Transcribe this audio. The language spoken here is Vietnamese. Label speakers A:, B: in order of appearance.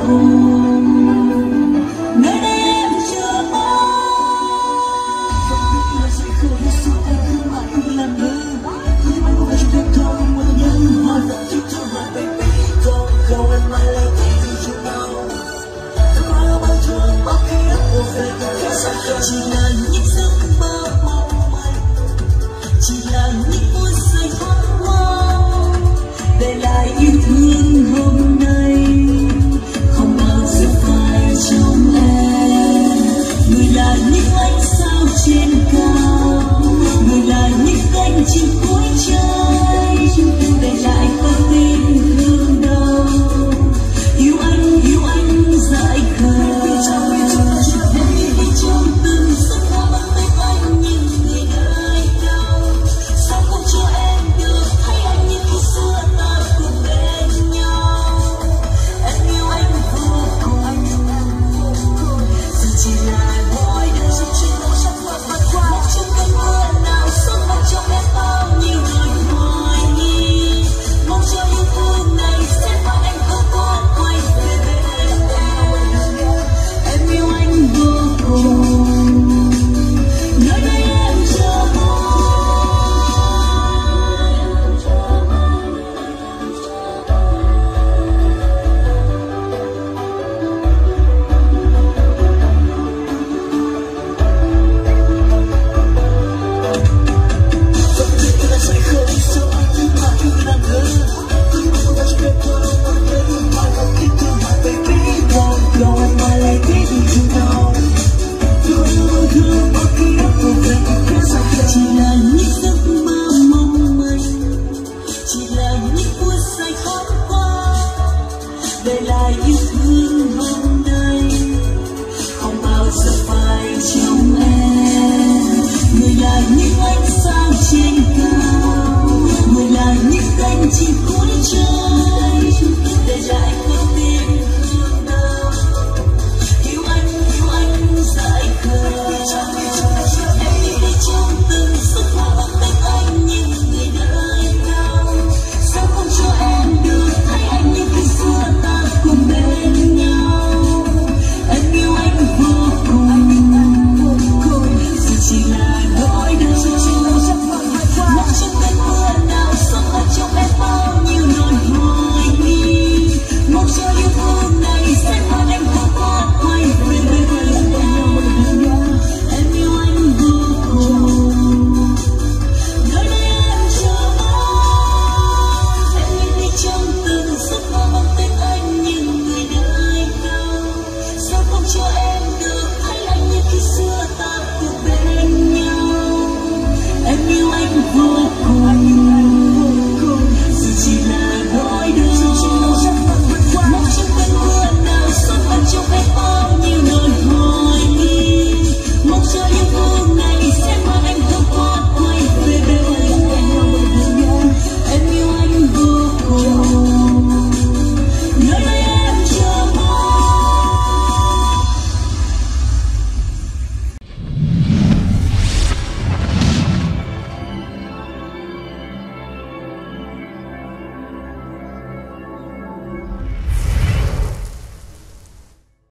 A: nơi đây em chờ mong sẽ không sao em cứ mãi cứ làm ngơ mai một ngày chúng ta không muốn nhớ hỏi vẫn thích thôi mà baby không em mãi là thì chúng nhau không có bao thương bao ký ức của về cái sao chỉ là những giấc mơ mong manh chỉ là những phút giây hoang hoang để lại yêu thương hôm